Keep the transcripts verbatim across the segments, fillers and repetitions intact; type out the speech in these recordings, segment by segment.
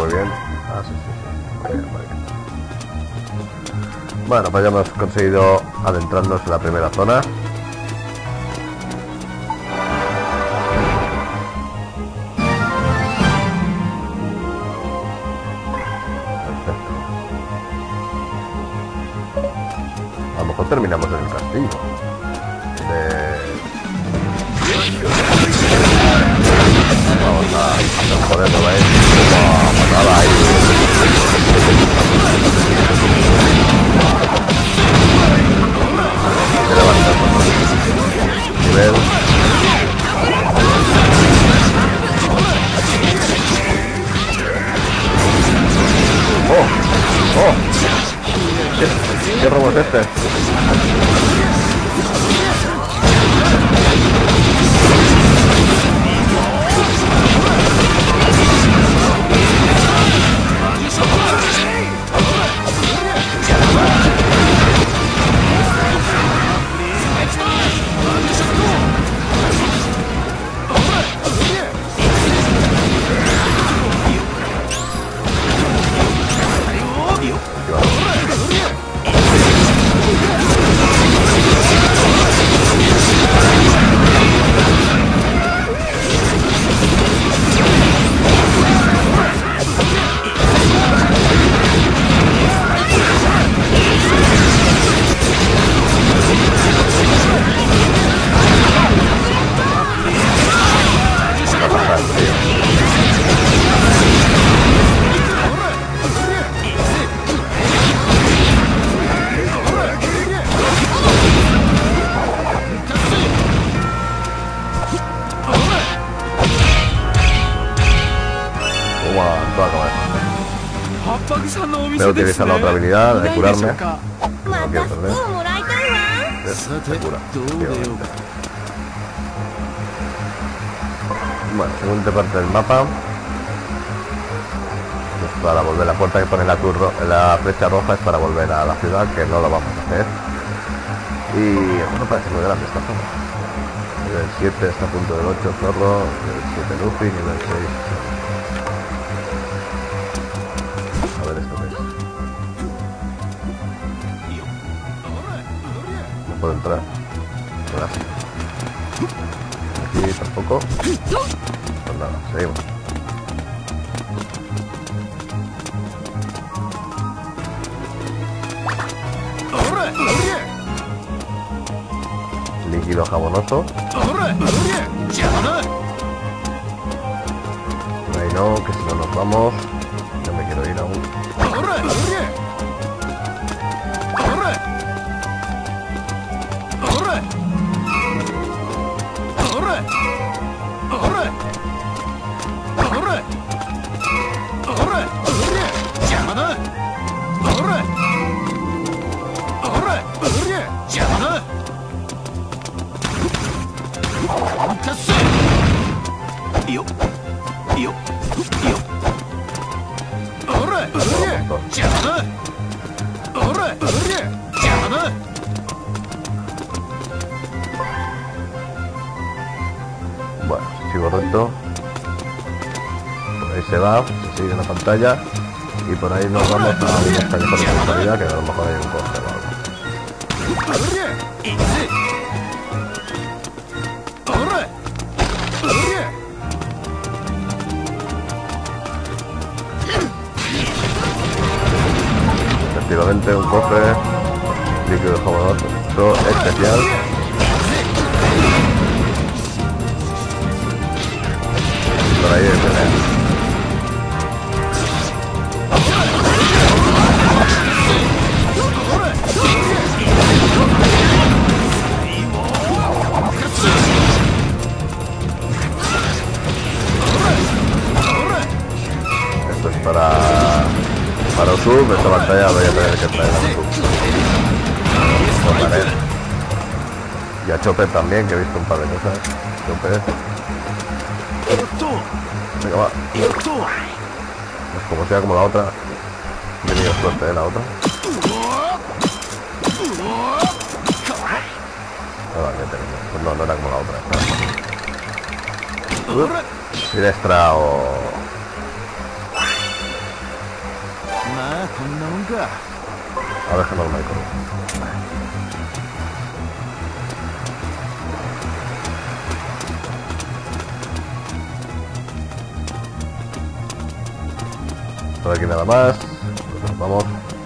muy bien. Ah, sí, sí, sí. Muy bien, muy bien. Bueno, pues ya hemos conseguido adentrarnos en la primera zona. Perfecto. A lo mejor terminamos en el castillo. De... Vamos a joder, no veis. Como matada ahí. Se levanta nivel. Oh, oh. ¿Qué, qué robo es este? Voy a utilizar la otra habilidad de curarme. No quiero perder. Se cura. Bueno, segunda parte del mapa. Pues para volver, la puerta que pone la cruz ro la flecha roja es para volver a la ciudad, que no lo vamos a hacer. Y no parece muy grande esta zona. Nivel siete está a punto del ocho Zorro, nivel siete Luffy, nivel seis. A ver esto qué es. No puedo entrar. Gracias. Aquí tampoco. Pues nada, seguimos. Líquido jabonoso. Por ahí no, que si no nos vamos. Yo me quiero ir aún. Bueno, sigo recto. Por ahí se va, se sigue en la pantalla. Y por ahí nos vamos a unos callejones de salida, que a lo mejor hay un coste o algo. Efectivamente, un cofre líquido jabonoso especial. Por ahí hay pelea. Esto es para para Usopp. Esta pantalla voy a tener que traer a Usopp. Y a Chopper también, que he visto un par de cosas. Chopper. Venga, va. Pues como sea como la otra. He tenido suerte de la otra. Ahora que tenemos. Pues no, no era como la otra. Siniestra o... Ahora es normal con por aquí nada más. Pues vamos.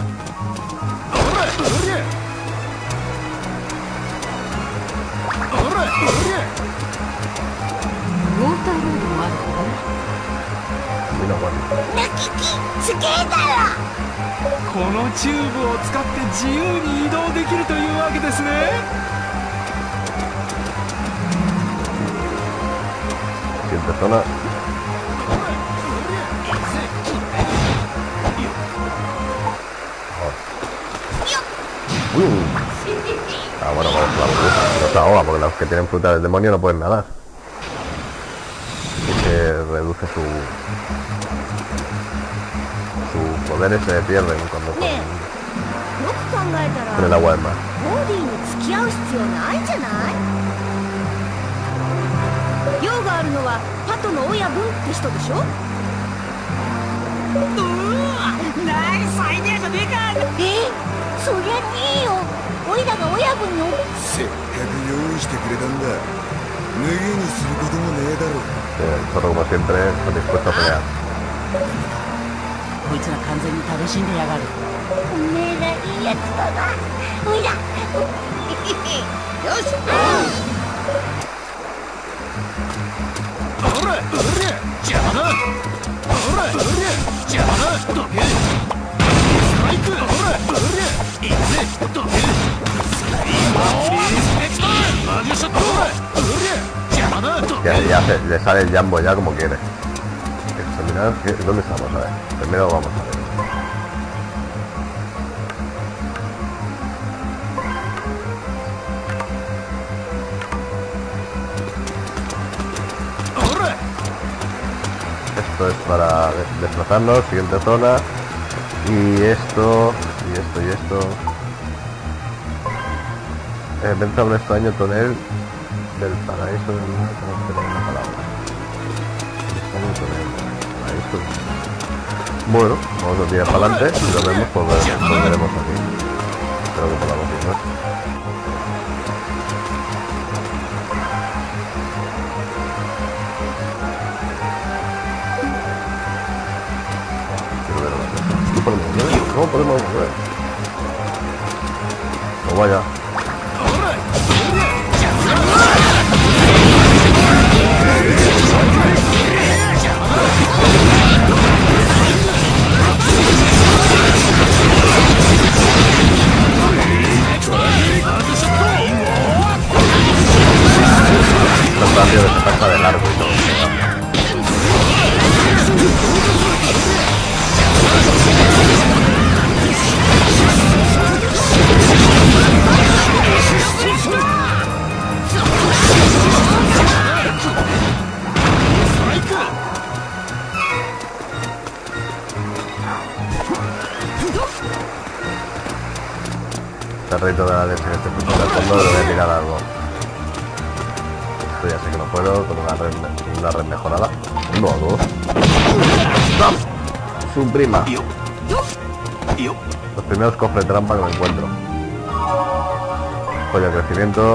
Y no, bueno. このチューブを使って自由に移動できるというわけですね。 Siguiente zona. Uh. Ah, bueno, vamos a la burbuja. No se ahoga porque los que tienen fruta del demonio no pueden nadar. Y se reduce su... sus poderes se pierden cuando con, con el agua del mar. Sí, el zorro, como siempre, está dispuesto a pelear. こいつら完全に楽しんでやがる。 おめえらいいやつだな。おいら。よし。 おら、おら、邪魔だ。おら、おら、邪魔だ。どけ。ストライク。おら、おら、いくぜ。どけ。スライム。リスペクト。マグショット。おら、おら、邪魔だ。どけ。 Ya, ya se, le sale el jambo ya como quiere. Examinar, ¿dónde estamos? A ver, primero vamos a ver. Esto es para desplazarnos, siguiente zona. Y esto, y esto, y esto. Eh, Venta un extraño tonel del paraíso del mundo, tenemos que tener una palabra. Extraño tonel, paraíso del mundo. Bueno, vamos a tirar para adelante y lo vemos, pues volveremos aquí. Espero que podamos ir, ¿no? No podemos mover, no podemos mover. No vaya. Tan rápido que se pasa de largo y todo. Rito de la leche en este punto del fondo, le voy a tirar algo. Esto ya sé que no puedo, con una red, una red mejorada. Uno o dos. ¡No! Suprima. Los primeros cofres trampa que me encuentro. Joya de crecimiento.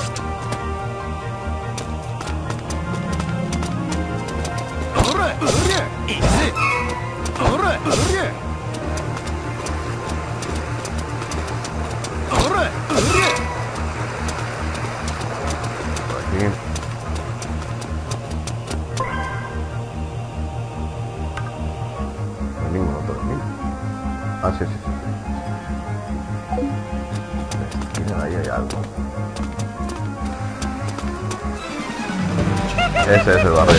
Ah, sí, sí, sí. Miren, ahí hay algo. Ese es el barril.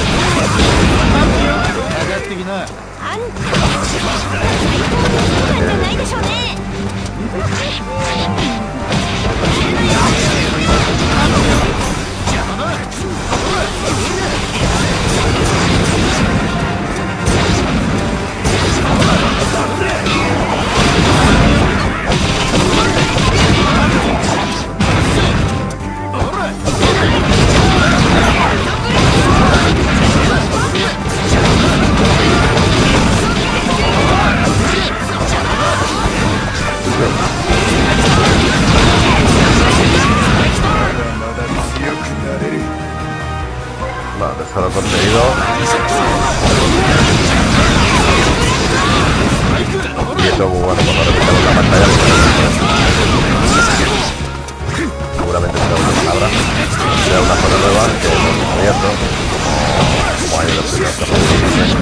sido muy bueno cuando repitamos la pantalla. Seguramente será una palabra, será una zona nueva que hemos abierto, como hay en los primeros capítulos.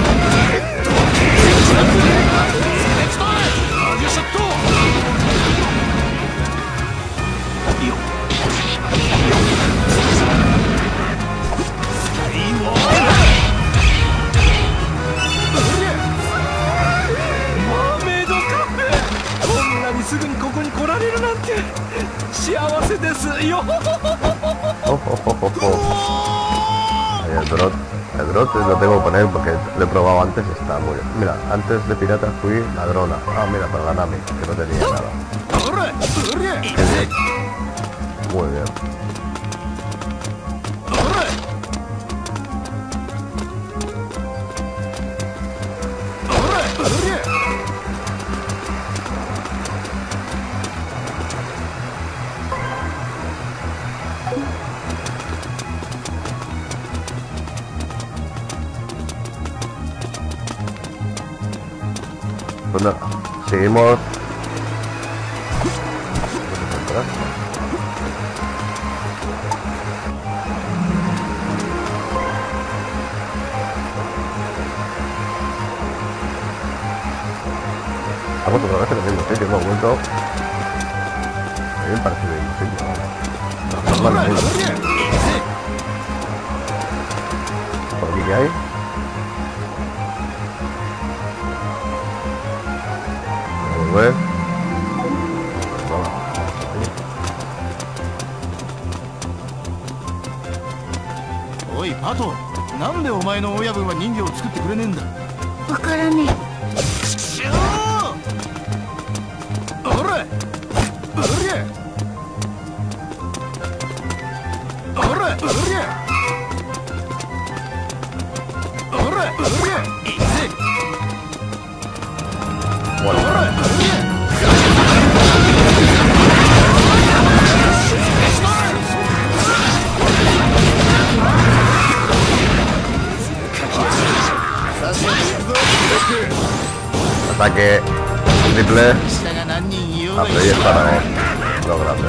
Oh, oh, oh, oh, oh. Ahí el drot, el drot lo tengo que poner porque lo he probado antes y está muy bien. Mira, antes de pirata fui ladrona. Ah, mira, para la Nami, que no tenía nada. Qué bien. Muy bien. Pues nada, seguimos. Vamos otra vez en el mismo sitio, hemos vuelto. A mí me parece el mismo sitio. Transformar el mundo. ¿Por aquí qué hay? Volver. おいパト、なんでお前の親分は人形を作ってくれねえんだ。 わからねちくしょう。おら、おりゃ、おら、おりゃ、おら、おりゃ、いくぜ。 Bueno. Ataque triple a freír para los grandes.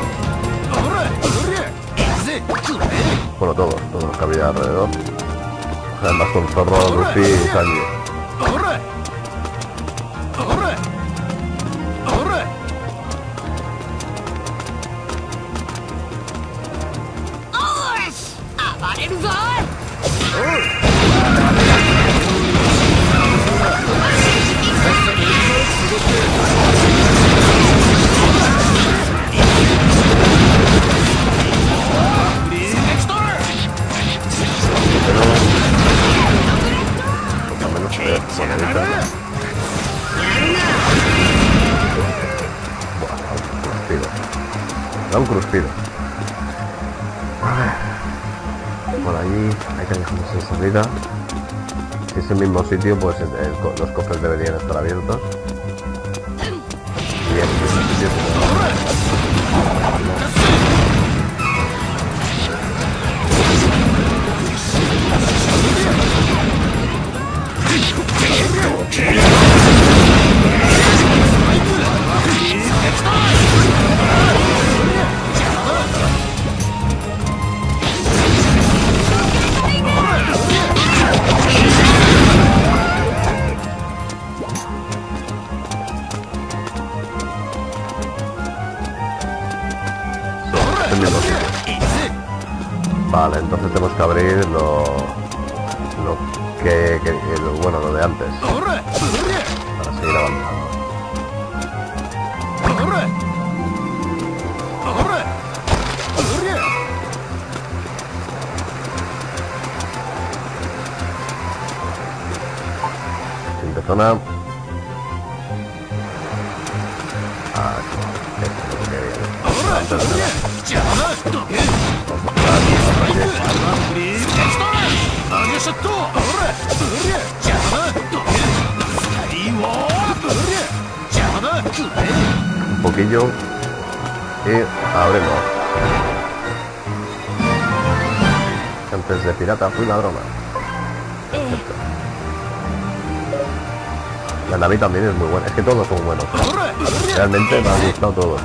Bueno, todos, todos los que había alrededor. Además con Zorro, Luffy y Sanji. Un cruspido. Por allí hay que dejarnos en salida. Si es el mismo sitio, pues el, el, los cofres deberían estar abiertos. Y es el mismo sitio. Vale, entonces tenemos que abrir lo, lo que, que lo, bueno, lo de antes para seguir avanzando. Siguiente zona. Ah, esto es lo que quería. Antes de nada. Un poquillo y abrimos. Antes de pirata fui ladrona. Perfecto. La Nami también es muy buena. Es que todos son buenos. Realmente me han gustado todos.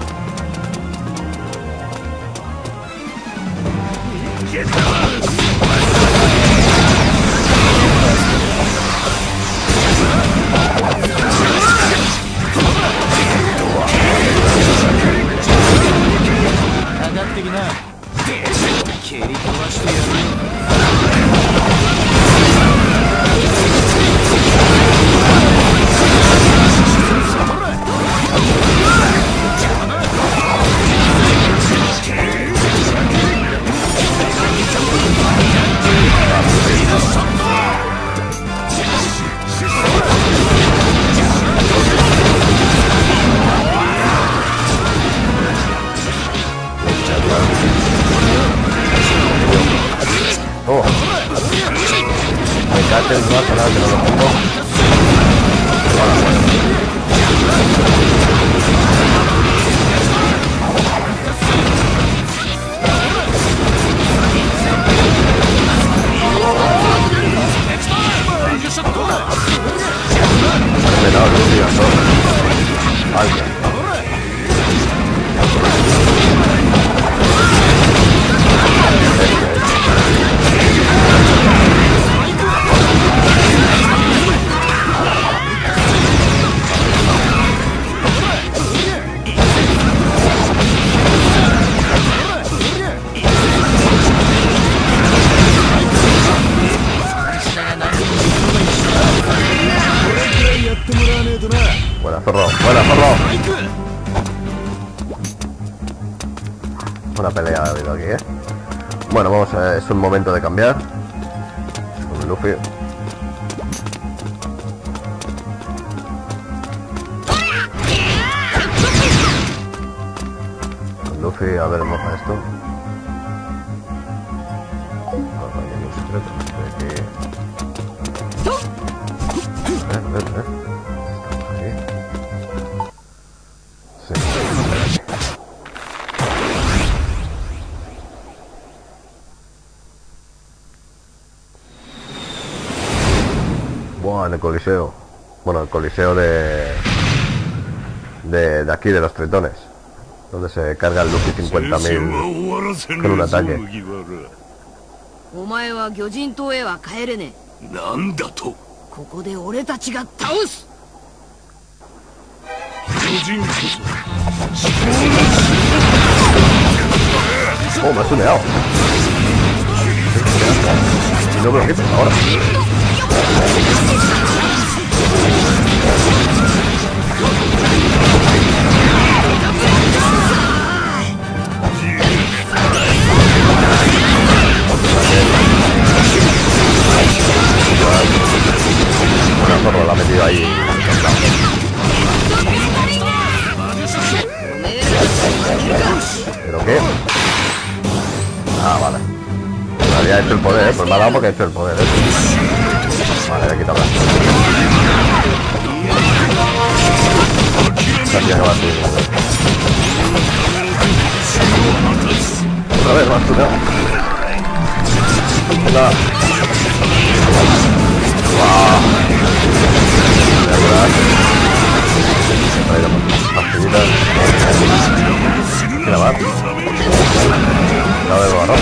Oh, me cae el más a nada que no lo pongo. Ahora bueno. No, no, tío, no. Ay, ya. Buena, zorro, buena, zorro. Buena pelea ha habido aquí, eh. Bueno, vamos a... es un momento de cambiar. Con Luffy. Con Luffy, a ver, moja esto. A ver, a ver, a ver. Buah, en el coliseo. Bueno, el coliseo de... De, de aquí, de los tritones. Donde se carga el Luffy cincuenta mil con un ataque. Oh, me ha tuneado. No me lo quites ahora. Bueno, zorro la ha metido ahí. ¿Pero qué? Ah, vale. Me había hecho el poder, ¿eh? Pues me ha dado porque ha hecho el poder, ¿eh? Vale, voy a quitarla. Sabía que va a subir. Otra vez, más tuneado. Venga. Wow. Voy a curar. Ahí la partidita. Mira, va. La de barro.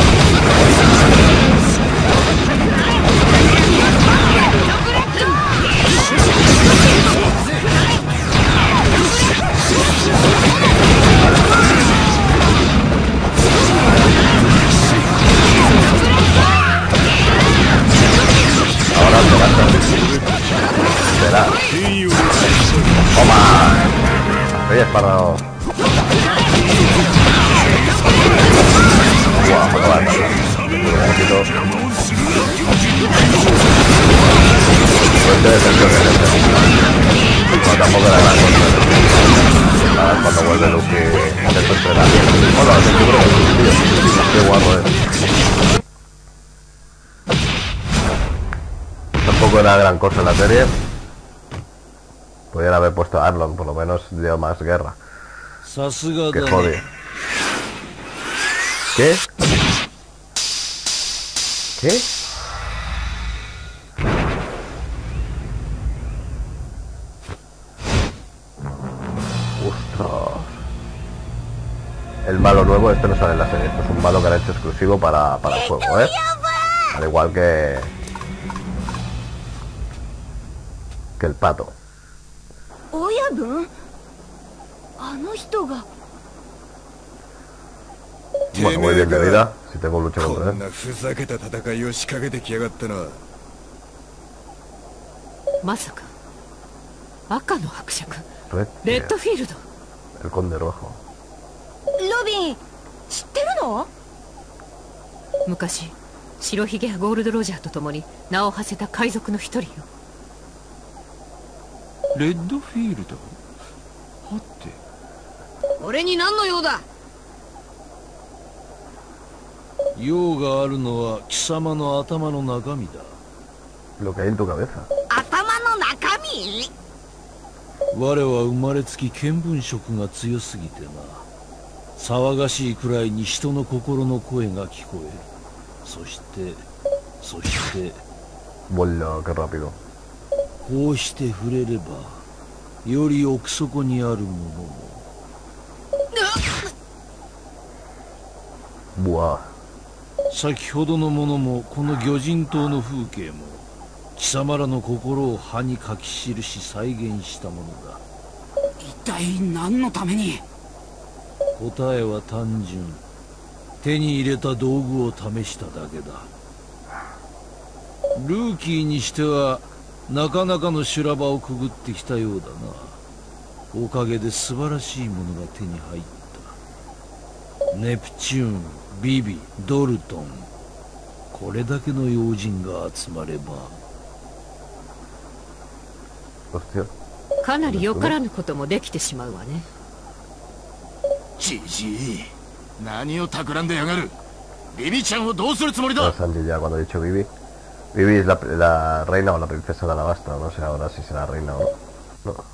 Ahora te vas a verás. Toma. Ahí es parado. Guau, no va a pasar. Un poquito. Suerte de tensión en este. No, tampoco era gran cosa. Nada, cuando vuelve Luffy de su entrenamiento. Hola, te cubro, tío. Qué guapo, eh. Tampoco era gran cosa en la serie. Podrían haber puesto a Arlong, por lo menos dio más guerra. Que jode. ¿Qué? ¿Qué? el malo nuevo, este no sale en la serie, esto es un malo que han hecho exclusivo para, para el juego, ¿eh? Al igual que... que el pato. Bueno, muy bien de vida, si tengo lucha contra él. まさか赤の伯爵 Red レッドフィールド el conde rojo. ロビン知ってるの？ 昔白ひげやゴールドロジャーと共に名を馳せた海賊の一人よ。 レッドフィールドはて俺に何の用だ。 用があるのは貴様の頭の中身だ。 Lo que hay en tu cabeza. 頭の中身？ 我は生まれつき見聞色が強すぎてな。騒がしいくらいに人の心の声が聞こえる。そしてそして Vuela, qué rápido. こうして触れればより奥底にあるものも Buah. 先ほどのものもこの魚人島の風景も貴様らの心を葉に書き記し再現したものだ。 一体何のために。 答えは単純。手に入れた道具を試しただけだ。ルーキーにしてはなかなかの修羅場をくぐってきたようだな。おかげで素晴らしいものが手に入った。ネプチューン、ビビ、ドルトン、これだけの要人が集まれば。 Hostia. かなりよからぬこともできてしまうわね。 じじい、何を企んでやがる。ビビちゃんをどうするつもり No, だ。 Sanji ya cuando he dicho Vivi. Vivi es la, la reina o la princesa de Alabasta, no sé ahora si será reina o no. No.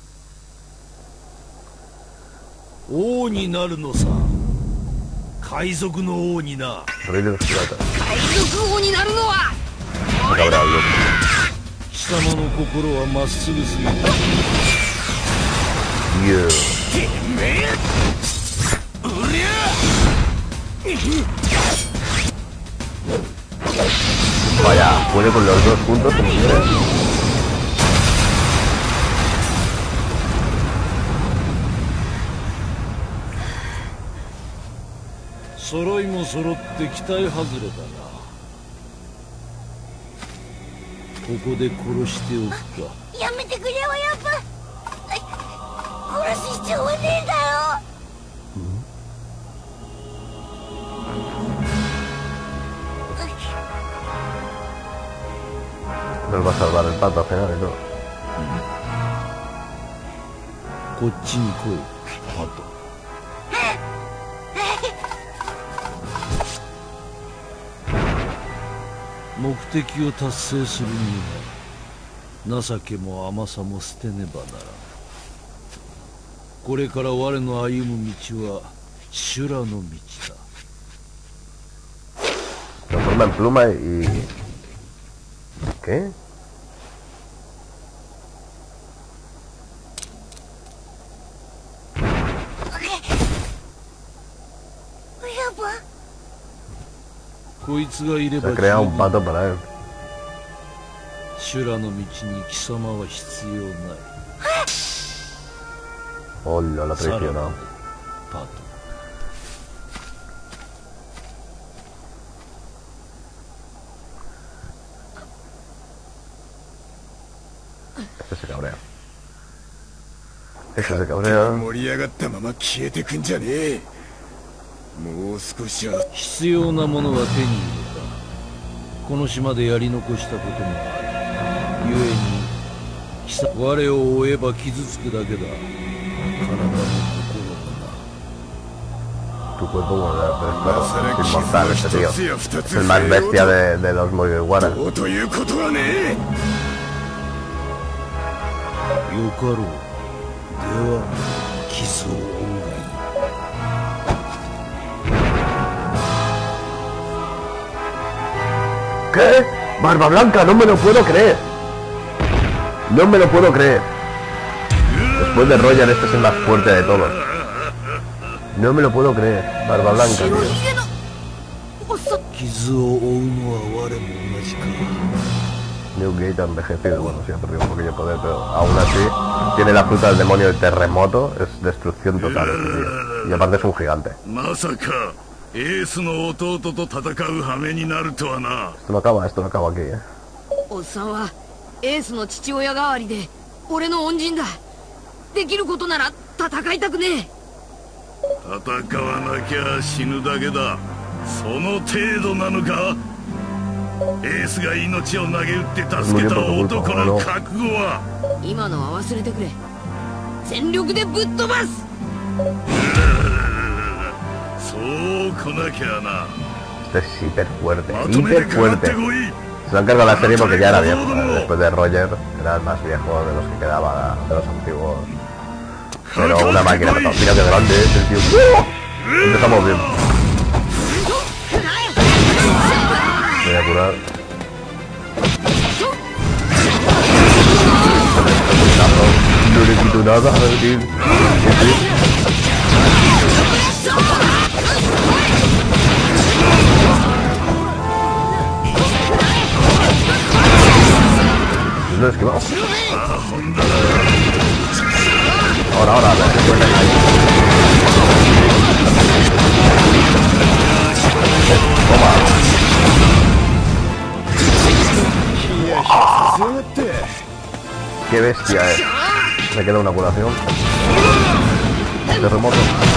王になるのさ。海賊の王にな。 Rey de los piratas. 海賊王になるのは Me cabrá el loco. 貴様の心はまっすぐすぎる。 Yeah. てめえ。うりゃ。 Vaya, puede con los dos juntos como quiere. 揃いも揃って期待外れだな。ここで殺しておくか。 やめてくれよやっぱ殺す必要はねえんだよ。 Nos va a salvar el pato al final y todo. こっちに来い、パト。目的を達成するには情けも甘さも捨てねばならん。これから我の歩む道は修羅の道だ。 Transforma en pluma y... ¿Qué? Se ha creado un pato para él. 修羅の道に貴様は必要ない。 Hola, la さらば traicionado. パト。 Este se cabrea. Este se cabrea. 盛り上がったまま消えてくんじゃねえ。もう少しは。 必要なものは手に入れた。この島でやり残したこともある。故に貴様我を追えば傷つくだけだ。体も心もな。 Tu cuerpo, bueno, es inmortal este tío. Es el más bestia de, de los Mugiwara. どうということはねえ。 よかろう。では傷を負うがいい。 ¿Qué? Barba Blanca, no me lo puedo creer. No me lo puedo creer. Después de Roger, este es el más fuerte de todos. No me lo puedo creer. Barba Blanca, tío. 傷を負うのは我も同じか。 Newgate ha envejecido, bueno, sí ha perdido un poquillo de poder, pero aún así tiene la fruta del demonio de terremoto, es destrucción total este tío. Y aparte es un gigante. まさかエースの弟と戦う羽目になるとはな。 Esto no acaba, esto no acaba aquí, eh. おっさんはエースの父親代わりで俺の恩人だ。できることなら戦いたくねえ。 戦わなきゃ死ぬだけだ。その程度なのか。エースが命を投げ打って助けた男の覚悟は。 今のは忘れてくれ。全力でぶっ飛ばす。 そう来なきゃな。 Este es hiper fuerte, hiper fuerte. Se lo han cargado la serie porque ya era viejo, ¿eh? Después de Roger era el más viejo de los que quedaba, de los antiguos. Pero una máquina, mira que grande es el tío. Empezamos bien. Me voy a curar. No le quito nada, tío. No he esquivado. Ahora, ahora, a ver, se puede ahí. Toma. Qué bestia es. Me queda una curación. Terremoto.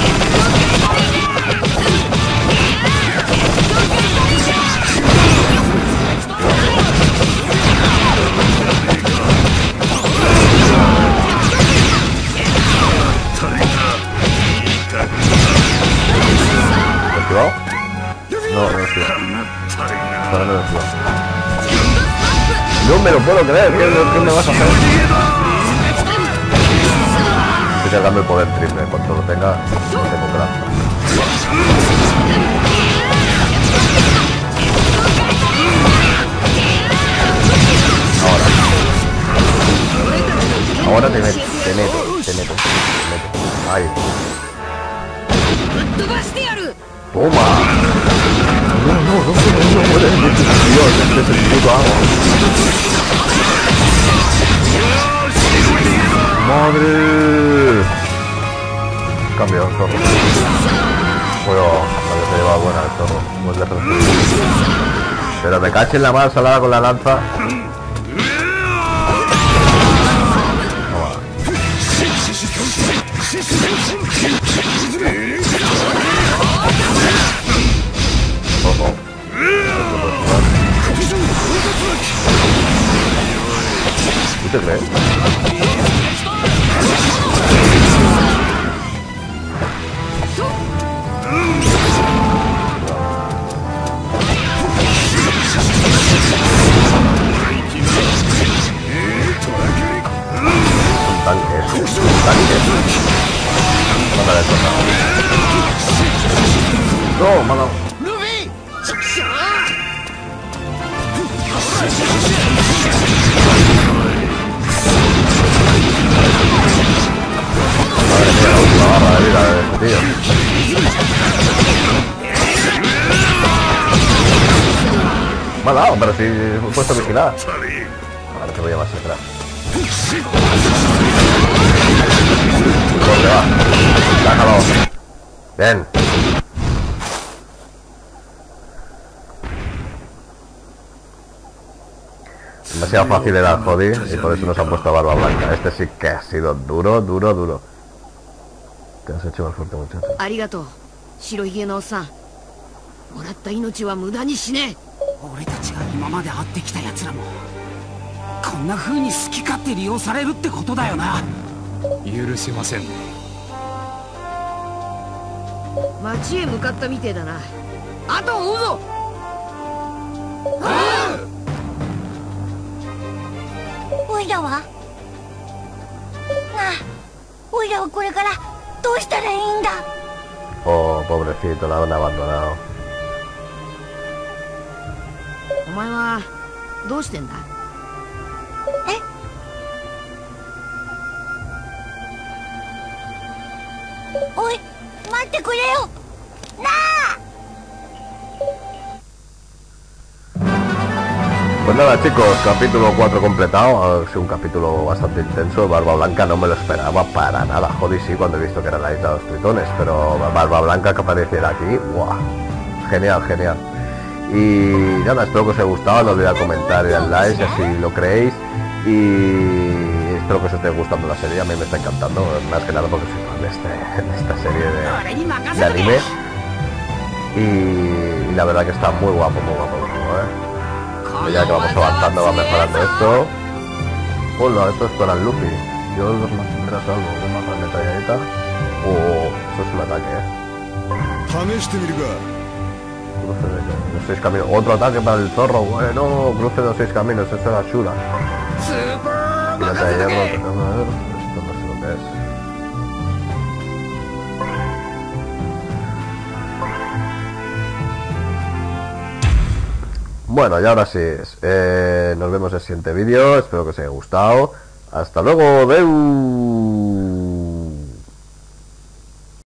¿Lo he esquivado? No, no lo he esquivado. Ahora no lo he esquivado. No me lo puedo creer. ¿Qué, qué me vas a hacer? Estoy cargando el poder triple. Cuando lo tenga, tengo que lanzar. Ahora. Ahora te meto, te meto, te meto, te meto. Ahí. ¡Toma! No, no, no, no, no puedes. Dios, este es el puto amo. ¡Madre! Cambio, zorro. Bueno, la que se lleva buena el zorro. Muy lejos. Pero me caché en la mano salada con la lanza. Ojo. ¿Tú te crees? Tanques, tanques. Mándale esto. No, me ha dado. Madre mía, la última barra de vida de este tío. Me ha dado, pero si me he puesto a vigilar. Ahora te voy a masacrar. ¿Dónde va? Déjalo. Bien. Demasiado fácil era el Jody y por eso nos han puesto a Barba Blanca. Este sí que ha sido duro, duro, duro. Te has hecho más fuerte, muchacho. ありがとう白ひげのおっさん。もらった命は無駄にしねえ。 俺たちが今まで会ってきた奴らもこんな風に好き勝手利用されるってことだよな。 許しませんね。 町へ向かったみてえだな。あとを追うぞ。 おいらはなあ、おいらはこれからどうしたらいいんだ。 Oh, pobrecito, la han abandonado. お前はどうしてんだ。 え？おい、 待ってくれよなあ。 Pues nada chicos, capítulo cuatro completado, ha sido un capítulo bastante intenso. Barba Blanca no me lo esperaba para nada, joder, sí, cuando he visto que era la isla de los tritones, pero Barba Blanca que apareciera aquí, ¡buah! Genial, genial. Y nada, espero que os haya gustado, no olvidéis comentar y dar like si así lo creéis, y espero que os esté gustando la serie, a mí me está encantando, más que nada porque soy fan de, este, de esta serie de, de anime, y, y la verdad que está muy guapo, muy guapo, muy guapo, ¿eh? Ya que vamos avanzando va mejorando esto. Hola, esto es para el Luffy. Yo los mantendré a salvo. Una más detalladita. Oh, eso es un ataque, eh. Cruce de los seis caminos. Otro ataque para el zorro. Bueno, cruce de los seis caminos. Eso era Shura. Pirata de hierro. Esto no sé lo que es. Bueno, y ahora sí, eh, nos vemos en el siguiente vídeo, espero que os haya gustado. Hasta luego, Deu.